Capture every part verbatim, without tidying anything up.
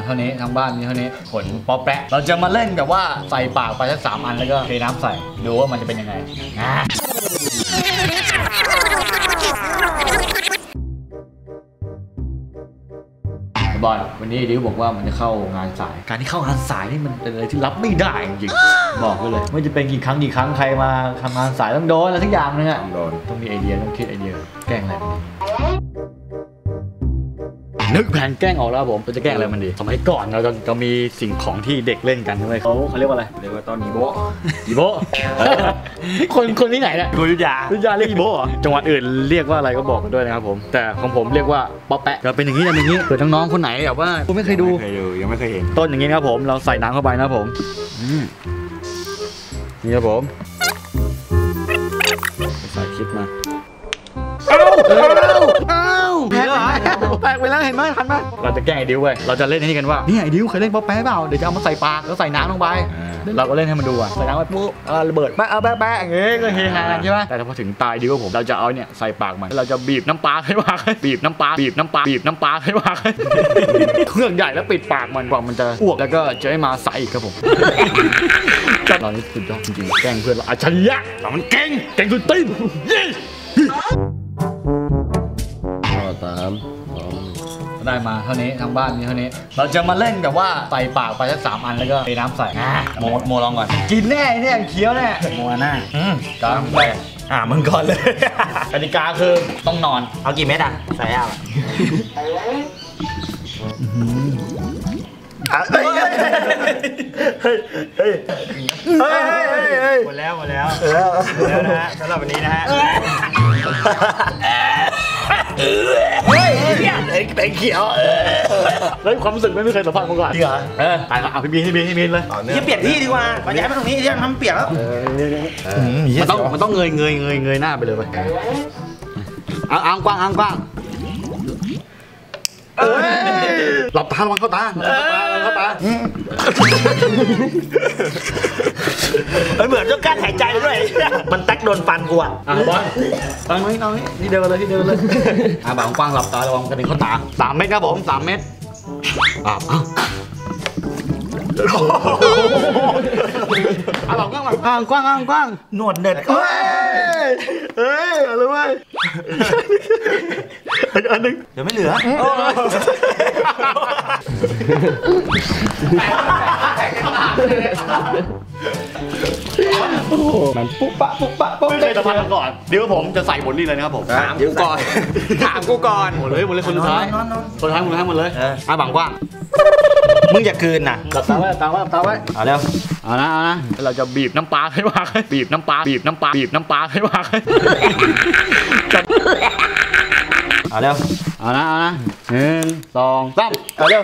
ท่านี้ทั้งบ้านมีเท่านี้ขนป๊อปแปะเราจะมาเล่นแบบว่าใส่ปากไปสักสามอันแล้วก็เทน้ำใส่ดูว่ามันจะเป็นยังไงบอลวันนี้ดิวบอกว่ามันจะเข้างานสายการที่เข้างานสายนี่มันเป็นอะไรที่รับไม่ได้จริงๆบอกเลยไม่จะเป็นกี่ครั้งกี่ครั้งใครมาทำงานสายต้องโดนอะไรทุกอย่างนึงอะต้องโดนต้องมีไอเดียต้องคิดไอเดียแกล้งอะไรมันนึกแผนแกล้งออกแล้วผมเราจะแกล้งอะไรมันดีสมัยก่อนเราจะจะมีสิ่งของที่เด็กเล่นกันด้วยเขาเขาเรียกว่าอะไรเรียกว่าตอนอีโบอีโบคนคนที่ไหนเนี่ยคนยุทธยายุทธยาเรียกอีโบเหรอจังหวัดอื่นเรียกว่าอะไรก็บอกกันด้วยนะครับผมแต่ของผมเรียกว่าป๊อปแปะจะเป็นอย่างนี้จะเป็นอย่างนี้เผื่อน้องๆคนไหนแบบว่าคุณไม่เคยดูเคยดูยังไม่เคยเห็นต้นอย่างนี้นะครับผมเราใส่น้ำเข้าไปนะครับผมนี่ครับผมใส่คลิปมาเอ้าเอ้าแพ้แพ้ไปแล้วเห็นไหมทันไหมเราจะแกล้งไอ้ดิวเว้ยเราจะเล่นให้กันว่านี่ไอ้ดิวเคยเล่นป๊อปแป๊ะเปล่าเดี๋ยวจะเอามาใส่ปากแล้วใส่น้ำลงไปเราก็เล่นให้มันดูอ่ะใส่น้ำไปปุ๊บระเบิดแป๊ะแป๊ะแป๊ะอย่างเงี้ยก็เฮฮาใช่ไหมแต่พอถึงตายดิวผมเราจะเอาเนี่ยใส่ปากมันเราจะบีบน้ำปลาให้ปากบีบน้ำปลาบีบน้ำปลาบีบน้ำปลาให้ปากเครื่องใหญ่แล้วปิดปากมันกว่ามันจะอ้วกแล้วก็จะให้มาใส่อีกครับผมเรานี่สุดยอดจริงๆแกล้งเพื่อนเราอัจฉริยะเรามันเก่งเก่งสุดตีนตามได้มาเท่านี้ทั้งบ้านมีเท่านี้เราจะมาเล่นแบบว่าใส่ปากไปสักสามอันแล้วก็เทน้ำใส่โมโมลองก่อนกินแน่เนี่ยเคี้ยวแน่โมหน้าตามไปอ่ามึงก่อนเลยกติกาคือต้องนอนเอากี่เม็ดอ่ะใส่เอาเฮ้ยเฮ้ยเฮ้ยเฮ้ยหมดแล้วหมดแล้วหมดแล้วนะฮะสำหรับวันนี้นะฮะเฮ้ยเป็นเขียวแล้วความรู้สึกไม่เคยสัมผัสมาก่อนจริงเหรอเออตายแล้วเอาพี่บีให้บีให้บีเลยอย่าเปลี่ยนที่ดีกว่ามาย้ายมาตรงนี้ที่ทำเปลี่ยนแล้วมันต้องมันต้องเงยเงยเงยเงยหน้าไปเลยไปอ่างอ่างกว้างอ่างกว้างหลับตาระวังเข้าตาเข้าตาเหมือนต้องกั้นหายใจด้วยมันแตกโดนฟันกูอ่ะอ่ะบอลฟังนี้น้องนี่นี่เดินเลยที่เดินเลยอ่ะบางกว้างหลับตาระวังกระดิ่งเข้าตาสามเม็ดครับผมสามเม็ดอ่ะอ่ะหลับกว้างอ่างกว้างอ่างกว้างหนวดเด็ดเฮ้ยเฮ้ยอะไรวะอันนึงเดี๋ยวไม่เหลือมันปุ๊บปะปุ๊บปะปุ๊บไม่เคยสัมผัสมาก่อนเดี๋ยวผมจะใส่บทนี้เลยนะครับผมถามกูก่อนถามกูก่อนหมดเลยหมดเลยคนสุดท้ายคนสุดท้ายหมดเลยหมดเลยอ่ะบังกว้างมึงอย่าคืนนะหลับตาไว้หลับตาไว้หลับตาไว้เอาเร็วเอานะเอานะเราจะบีบน้ำปลาให้ปากบีบน้ำปลาบีบน้ำปลาบีบน้ำปลาให้ปากเอาเร็วเอานะเอานะหนึ่งสองสามเอาเร็ว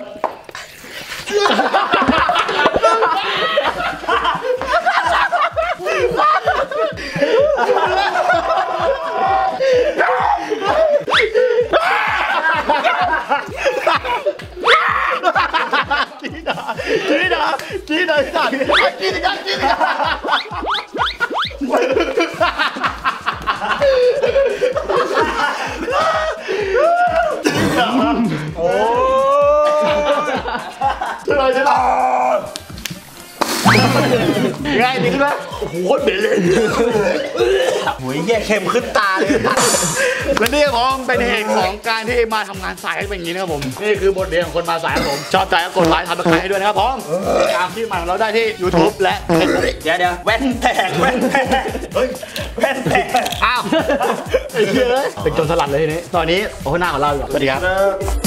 กินอ่ะกินอ่ะกินอ่ะสัตว์กินอ่ะกินอ่ะโอ้ใช่ไหมใช่ไหมง่ายจริงไหมโอ้โหเด็ดเลยโอ้ยแย่เค็มขึ้นตาเลยและนี่ของเป็นเหตุของการที่มาทำงานสายเป็นอย่างนี้นะครับผมนี่คือบทเรียนของคนมาสายครับผมชอบใจก็กดไลค์ทำตะไคร้ให้ด้วยนะครับผมติดตามที่ใหม่ของเราได้ที่ ยูทูบ และเดี๋ยวเดี๋ยวแว่นแตกแว่นแตกเฮ้ยแว่นแตกอ้าวไอ้เหี้ยเป็นโจรสลัดเลยทีนี้ตอนนี้โอ้หน้าของเราอยู่สวัสดีครับ